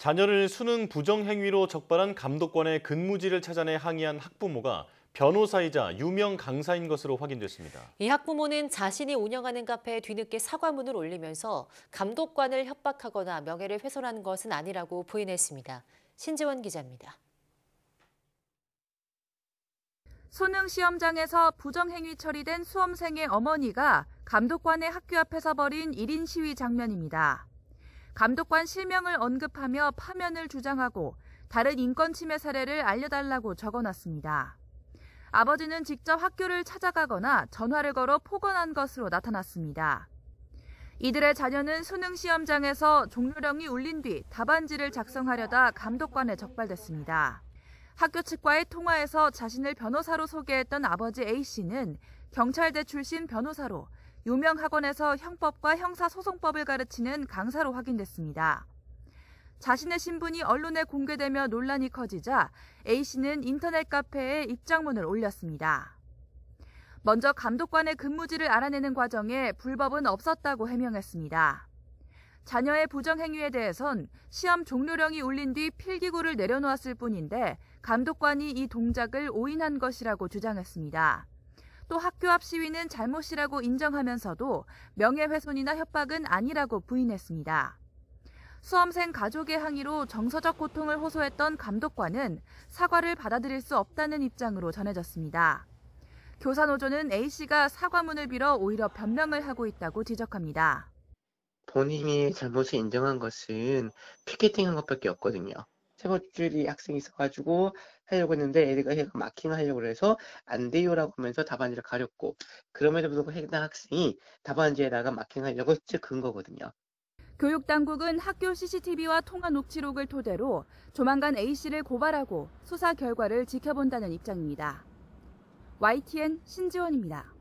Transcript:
자녀를 수능 부정 행위로 적발한 감독관의 근무지를 찾아내 항의한 학부모가 변호사이자 유명 강사인 것으로 확인됐습니다. 이 학부모는 자신이 운영하는 카페에 뒤늦게 사과문을 올리면서 감독관을 협박하거나 명예를 훼손한 것은 아니라고 부인했습니다. 신지원 기자입니다. 수능 시험장에서 부정행위 처리된 수험생의 어머니가 감독관의 학교 앞에서 벌인 1인 시위 장면입니다. 감독관 실명을 언급하며 파면을 주장하고 다른 인권 침해 사례를 알려달라고 적어놨습니다. 아버지는 직접 학교를 찾아가거나 전화를 걸어 폭언한 것으로 나타났습니다. 이들의 자녀는 수능 시험장에서 종료령이 울린 뒤 답안지를 작성하려다 감독관에 적발됐습니다. 학교 측과의 통화에서 자신을 변호사로 소개했던 아버지 A씨는 경찰대 출신 변호사로 유명 학원에서 형법과 형사소송법을 가르치는 강사로 확인됐습니다. 자신의 신분이 언론에 공개되며 논란이 커지자 A씨는 인터넷 카페에 입장문을 올렸습니다. 먼저 감독관의 근무지를 알아내는 과정에 불법은 없었다고 해명했습니다. 자녀의 부정행위에 대해선 시험 종료령이 울린 뒤 필기구를 내려놓았을 뿐인데 감독관이 이 동작을 오인한 것이라고 주장했습니다. 또 학교 앞 시위는 잘못이라고 인정하면서도 명예훼손이나 협박은 아니라고 부인했습니다. 수험생 가족의 항의로 정서적 고통을 호소했던 감독관은 사과를 받아들일 수 없다는 입장으로 전해졌습니다. 교사노조는 A씨가 사과문을 빌어 오히려 변명을 하고 있다고 지적합니다. 본인이 잘못을 인정한 것은 피켓팅한 것밖에 없거든요. 세 번째리 학생이 있어가지고 하려고 했는데 얘가 마킹을 하려고 해서 안 돼요라고 하면서 답안지를 가렸고 그럼에도 불구하고 해당 학생이 답안지에다가 마킹하려고 찍은 거거든요. 교육당국은 학교 CCTV와 통화 녹취록을 토대로 조만간 A씨를 고발하고 수사 결과를 지켜본다는 입장입니다. YTN 신지원입니다.